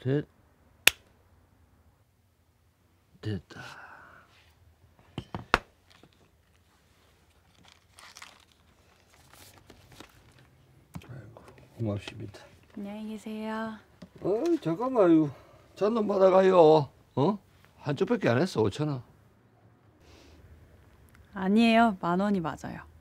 셋. 됐다. 아이고, 고맙습니다. 안녕히 계세요. 잠깐만, 잔돈 받아가요. 한쪽밖에 안 했어, 5,000원. 아니에요. 10,000원이 맞아요.